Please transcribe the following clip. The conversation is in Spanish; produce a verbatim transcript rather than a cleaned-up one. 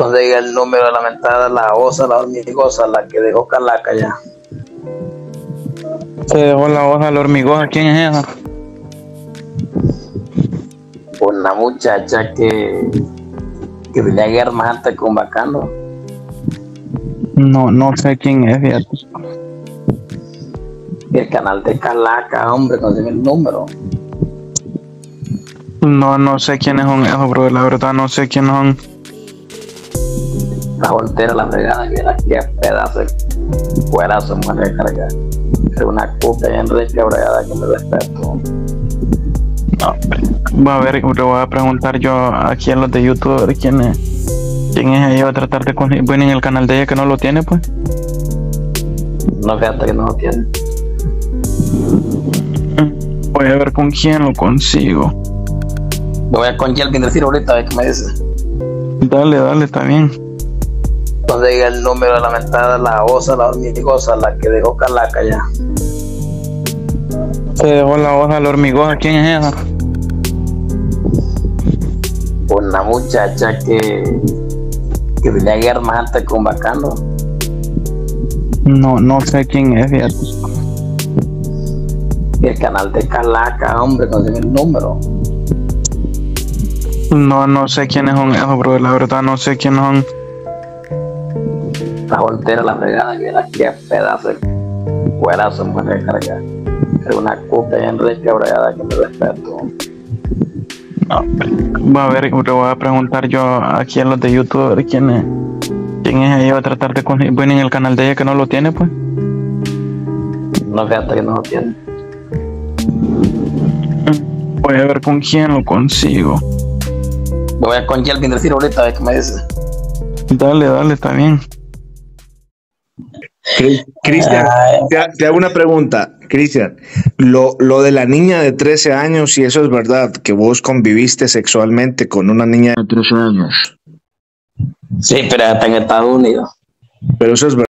Consigue el número de la mentada, la osa, la hormigosa, la que dejó Calaca ya. Se dejó la hoja la hormigosa. ¿Quién es esa? Una muchacha que, que tenía guerras antes con Bacano. No, no sé quién es, fíjate. Y el canal de Calaca, hombre, consigue el número. No, no sé quiénes son esos, bro. La verdad, no sé quiénes son. La voltera, la fregada, mira qué pedazo de cuerazo me voy a cargar. Es una cuca bien rica, bregada, que me respeto. No, voy a ver, le voy a preguntar yo aquí a los de YouTube a ver quién es. ¿Quién es ella? Voy a tratar de conseguir. Bueno, en el canal de ella que no lo tiene, pues. No, fíjate que no lo tiene. Voy a ver con quién lo consigo. Voy a con Jelvin decir ahorita a ver qué me dice. Dale, dale, está bien. Consigue el número de la mentada, la osa, la hormigosa, la que dejó Calaca ya. Se dejó la hoja la hormigosa. ¿Quién es esa? Una muchacha que, que tenía guerras antes con Bacano. No, no sé quién es, fíjate. Y el canal de Calaca, hombre, consigue el número. No, no sé quiénes son esos, bro. La verdad, no sé quiénes son. La voltera, la fregada, mira qué pedazo de cuerazo me voy a cargar. Es una cuca bien rica, bregada, que me respeto. No, voy a ver, le voy a preguntar yo aquí a los de YouTube a ver quién es. ¿Quién es ella? Voy a tratar de conseguir. Bueno, en el canal de ella que no lo tiene, pues. No, fíjate que no lo tiene. Voy a ver con quién lo consigo. Voy a con Jelvin decir ahorita a ver qué me dice. Dale, dale, está bien. Cristian, te, te hago una pregunta, Cristian. Lo, lo de la niña de trece años, si eso es verdad, que vos conviviste sexualmente con una niña de trece años. Sí, pero está en Estados Unidos. Pero eso es verdad.